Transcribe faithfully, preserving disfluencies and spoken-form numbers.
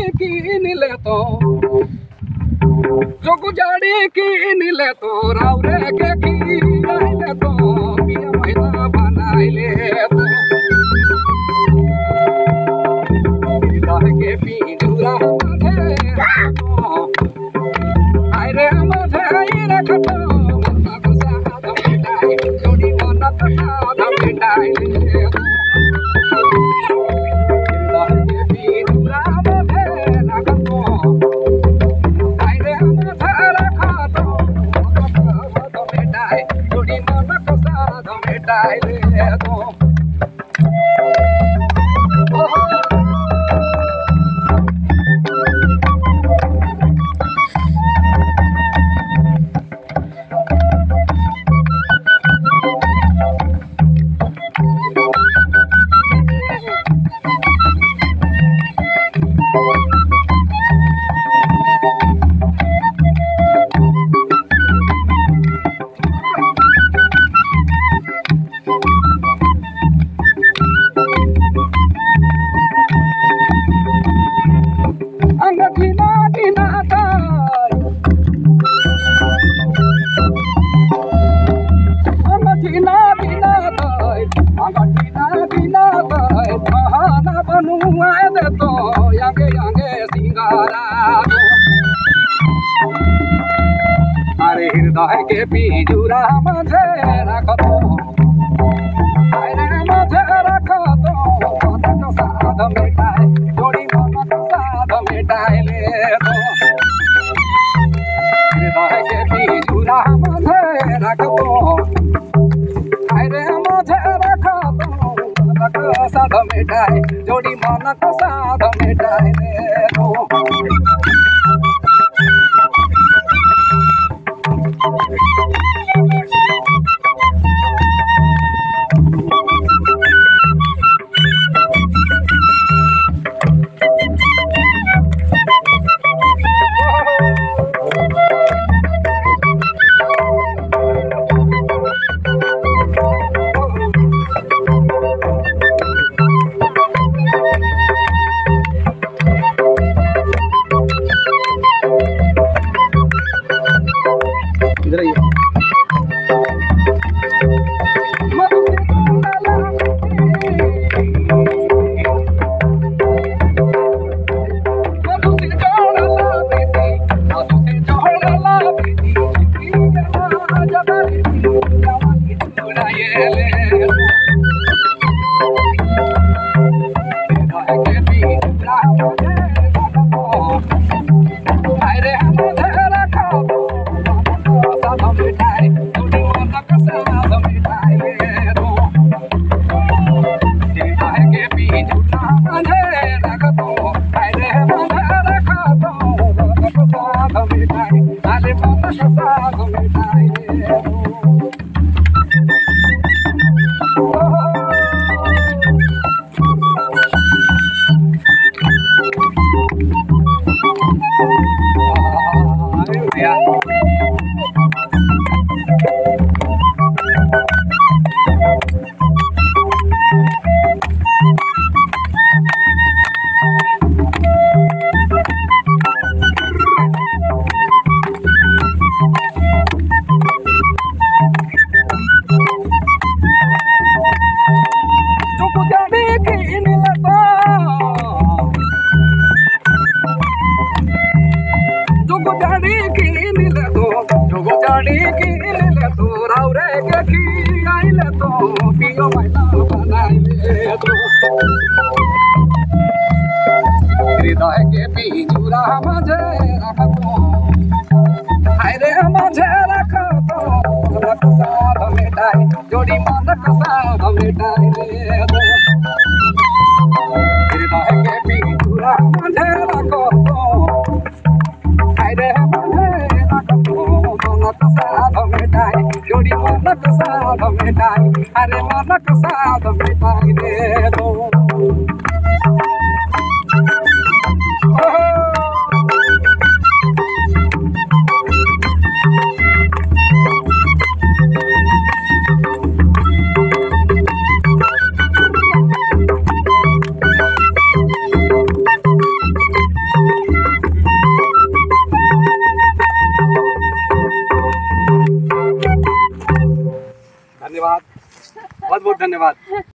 की नीले तो जो गुजारी की नीले तो रावरे के की आइले तो पिया महिला बनाइले तो हृदय के पिंजरा माथे आय रे माथे आई रखतो मन को साथ मिटाई जोड़ी मन को साथ मिटाइले अरे हृदय के पिंजरा माथे रखतो अरे माथे रखतो मन को साथ मिटाए जोड़ी मन को साथ मिटाए ले तो हृदय के पिंजरा माथे रखतो अरे माथे रखतो मन को साथ मिटाए जोड़ी मन को साथ मिटाए ले तो इधर आइए हृदय के पिंजरा माथे रखतो अरे माथे रखतो मन को साथ मिटाए जोड़ी मन को साथ मिटाए ले दो हृदय के पिंजरा माथे रखतो अरे माथे रखतो मन को साथ मिटाए जोड़ी मन को साथ मिटाए अरे मन को साथ मिटाए ले दो धन्यवाद, बहुत बहुत धन्यवाद।